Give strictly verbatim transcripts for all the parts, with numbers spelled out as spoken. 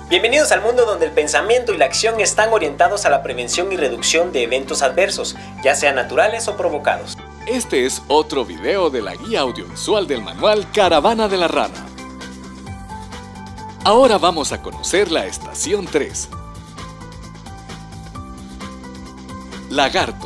Bienvenidos al mundo donde el pensamiento y la acción están orientados a la prevención y reducción de eventos adversos, ya sean naturales o provocados. Este es otro video de la guía audiovisual del manual Caravana de la Rana. Ahora vamos a conocer la estación tres. Lagarto.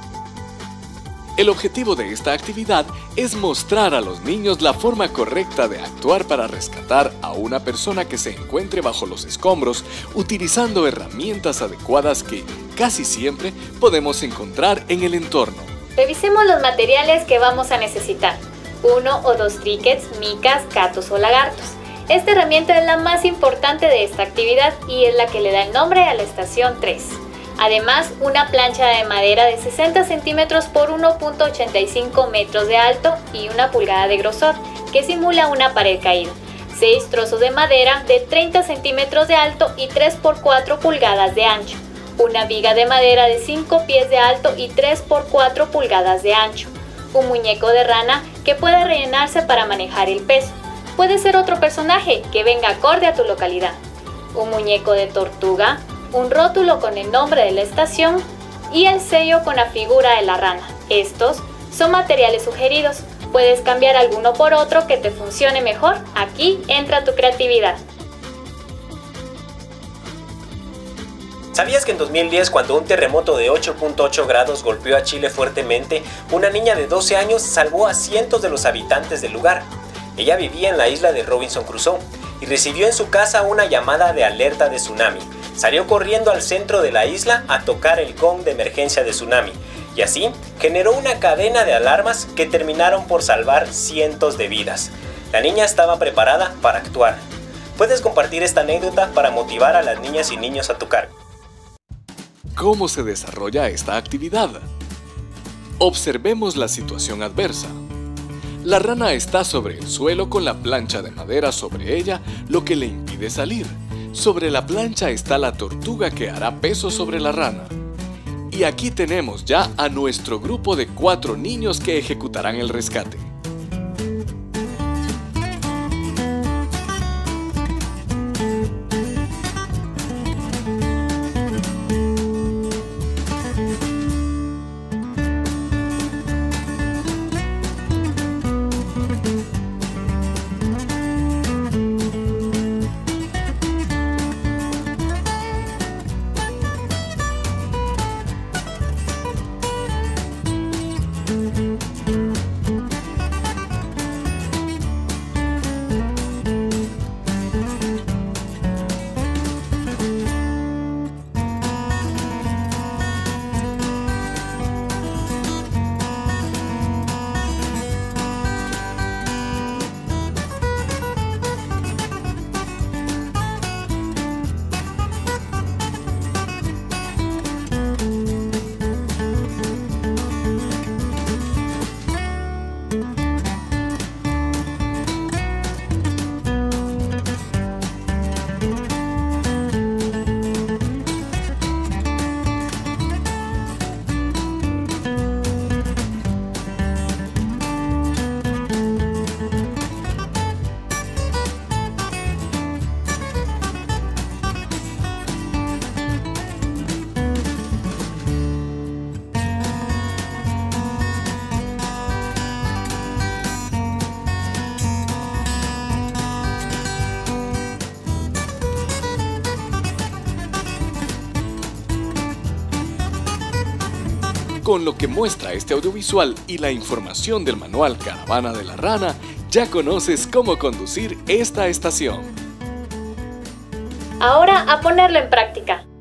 El objetivo de esta actividad es mostrar a los niños la forma correcta de actuar para rescatar a una persona que se encuentre bajo los escombros, utilizando herramientas adecuadas que casi siempre podemos encontrar en el entorno. Revisemos los materiales que vamos a necesitar. Uno o dos triquets, micas, gatos o lagartos. Esta herramienta es la más importante de esta actividad y es la que le da el nombre a la estación tres. Además, una plancha de madera de sesenta centímetros por uno punto ochenta y cinco metros de alto y una pulgada de grosor, que simula una pared caída. seis trozos de madera de treinta centímetros de alto y tres por cuatro pulgadas de ancho. Una viga de madera de cinco pies de alto y tres por cuatro pulgadas de ancho. Un muñeco de rana que puede rellenarse para manejar el peso. Puede ser otro personaje que venga acorde a tu localidad. Un muñeco de tortuga, un rótulo con el nombre de la estación y el sello con la figura de la rana. Estos son materiales sugeridos. Puedes cambiar alguno por otro que te funcione mejor. Aquí entra tu creatividad. ¿Sabías que en dos mil diez, cuando un terremoto de ocho punto ocho grados golpeó a Chile fuertemente, una niña de doce años salvó a cientos de los habitantes del lugar? Ella vivía en la isla de Robinson Crusoe y recibió en su casa una llamada de alerta de tsunami. Salió corriendo al centro de la isla a tocar el gong de emergencia de tsunami y así generó una cadena de alarmas que terminaron por salvar cientos de vidas. La niña estaba preparada para actuar. Puedes compartir esta anécdota para motivar a las niñas y niños a tu cargo. ¿Cómo se desarrolla esta actividad? Observemos la situación adversa. La rana está sobre el suelo con la plancha de madera sobre ella, lo que le impide salir. Sobre la plancha está la tortuga que hará peso sobre la rana. Y aquí tenemos ya a nuestro grupo de cuatro niños que ejecutarán el rescate. Con lo que muestra este audiovisual y la información del manual Caravana de la Rana, ya conoces cómo conducir esta estación. Ahora a ponerlo en práctica.